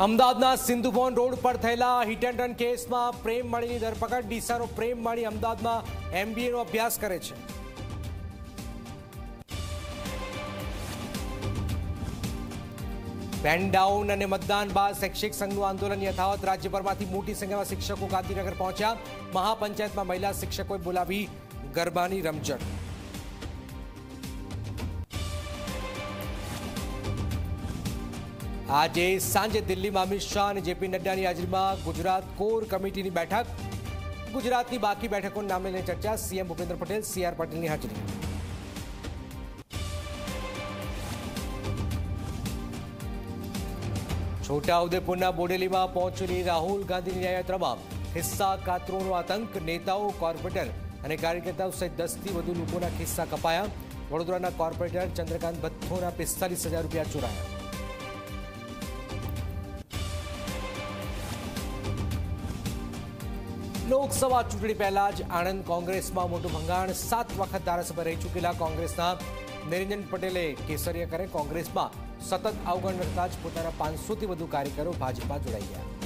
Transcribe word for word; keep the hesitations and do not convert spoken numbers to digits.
અમદાવાદના સિંધુભવન રોડ પર થયેલા હિટ એન્ડ રન કેસમાં પ્રેમ માળીની ધરપકડ. ડીસાનો પ્રેમ માળી અમદાવાદમાં એમબીએનો અભ્યાસ કરે છે. પેન ડાઉન અને મતદાન બાદ શૈક્ષિક સંઘનું આંદોલન યથાવત. રાજ્યભરમાંથી મોટી સંખ્યામાં શિક્ષકો ગાંધીનગર પહોંચ્યા. મહાપંચાયતમાં મહિલા શિક્ષકોએ બોલાવી ગરબાની રમઝટ. આજે સાંજે દિલ્હીમાં અમિત શાહ અને જેપી નડ્ડાની હાજરીમાં ગુજરાત કોર કમિટીની બેઠક. ગુજરાતની બાકી બેઠકોના નામને લઈને ચર્ચા. CM Bhupendra Patel, C R પાટીલની હાજરી. છોટાઉદેપુરના બોડેલીમાં પહોંચેલી રાહુલ ગાંધીની ન્યાયયાત્રામાં ખિસ્સા કાતરોનો આતંક. નેતાઓ, કોર્પોરેટર અને કાર્યકર્તાઓ સહિત દસથી વધુ લોકોના ખિસ્સા કપાયા. વડોદરાના કોર્પોરેટર ચંદ્રકાંત ભથ્થોના પિસ્તાલીસ હજાર રૂપિયા ચોરાયા. લોકસભા ચૂંટણી પહેલા જ આણંદ કોંગ્રેસમાં મોટું ભંગાણ. સાત વખત ધારાસભ્ય રહી ચૂકેલા કોંગ્રેસના નિરંજન પટેલે કેસરિયા કરે. કોંગ્રેસમાં સતત અવગણ કરતા જ પોતાના પાંચસોથી વધુ કાર્યકરો ભાજપમાં જોડાઈ ગયા.